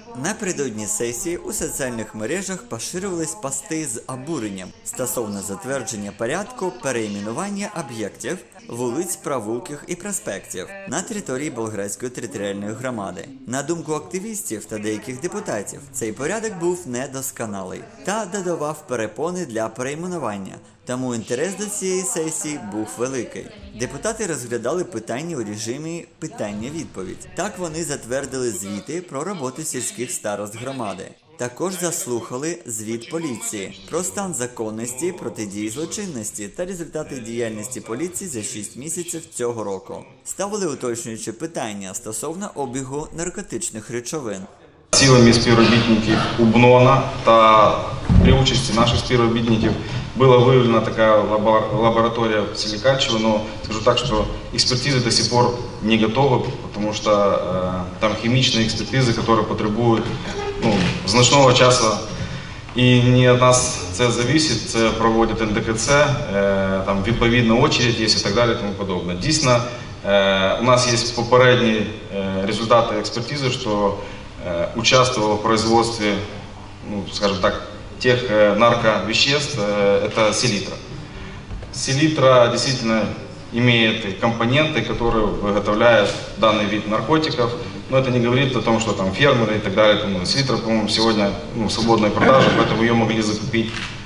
Напередодні сесії у соціальних мережах поширювались пости з обуренням стосовно затвердження порядку перейменування об'єктів, вулиць, провулків і проспектів на території Болградської територіальної громади. На думку активістів та деяких депутатів, цей порядок був недосконалий та додавав перепони для перейменування, тому інтерес до цієї сесії був великий. Депутати розглядали питання у режимі питання-відповідь. Так вони затвердили звіти про роботу сільських старост громади. Також заслухали звіт поліції про стан законності, протидії злочинності та результати діяльності поліції за 6 місяців цього року. Ставили уточнюючі питання стосовно обігу наркотичних речовин. Силами співробітників УБНОНа та при участі наших співробітників была выявлена такая лаборатория в селе Кальчево, но скажу так, что экспертизы до сих пор не готовы, потому что там химичные экспертизы, которые потребуют значного часу. І не від нас це залежить, це проводять НДКЦ, там відповідна очередь є і так далі, тому подобне. Дійсно, у нас є попередні результати експертизи, що участвовало в производстве, скажем так, тех нарковеществ, это селитра. Селитра действительно имеет компоненты, которые выготовляют данный вид наркотиков, но это не говорит о том, что там фермеры и так далее. Селитра, по-моему, сегодня в свободной продаже, поэтому ее могли закупить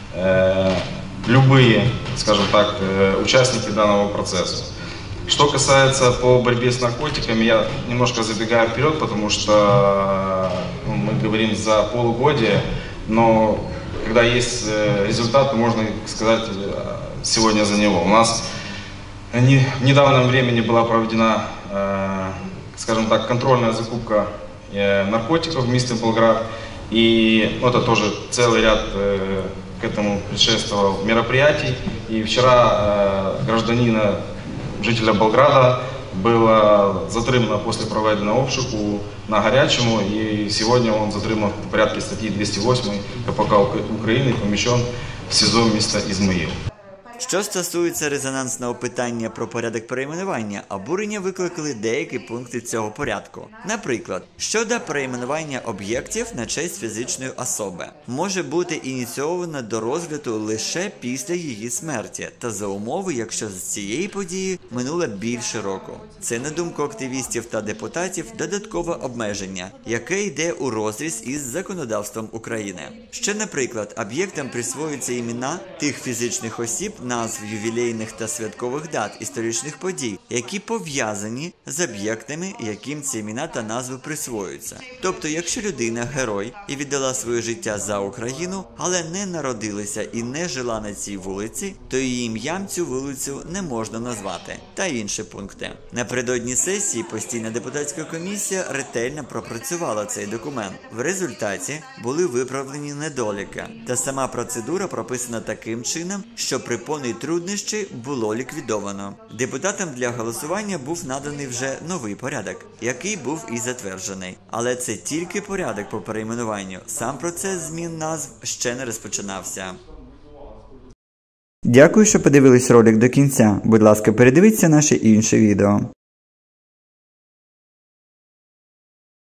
любые, скажем так, участники данного процесса. Что касается по борьбе с наркотиками, я немножко забегаю вперед, потому что мы говорим за полугодие, но когда есть результат, то можно сказать сегодня за него. У нас в недавнем времени была проведена, скажем так, контрольная закупка наркотиков в месте Болград, и это тоже целый ряд к этому предшествовал мероприятий. И вчера гражданина, жителя Болграда, было затримано после проведення обшуку на гарячому, і сьогодні він затриман в порядку статті 208 КПК України і поміщен в СІЗО міста Ізмаїл. Що стосується резонансного питання про порядок перейменування, обурення викликали деякі пункти цього порядку. Наприклад, щодо перейменування об'єктів на честь фізичної особи може бути ініційовано до розгляду лише після її смерті та за умови, якщо з цієї події минуло більше року. Це, на думку активістів та депутатів, додаткове обмеження, яке йде у розріз із законодавством України. Ще, наприклад, об'єктам присвоюються імена тих фізичних осіб, назв ювілейних та святкових дат історичних подій, які пов'язані з об'єктами, яким ці імена та назви присвоюються. Тобто, якщо людина – герой і віддала своє життя за Україну, але не народилася і не жила на цій вулиці, то її ім'ям цю вулицю не можна назвати. Та інші пункти. Напередодні сесії постійна депутатська комісія ретельно пропрацювала цей документ. В результаті були виправлені недоліки. Та сама процедура прописана таким чином, що препони й труднощі було ліквідовано. Депутатам для голосування був наданий вже новий порядок, який був і затверджений. Але це тільки порядок по перейменуванню. Сам процес змін назв ще не розпочинався. Дякую, що подивились ролик до кінця. Будь ласка, передивіться наші інші відео.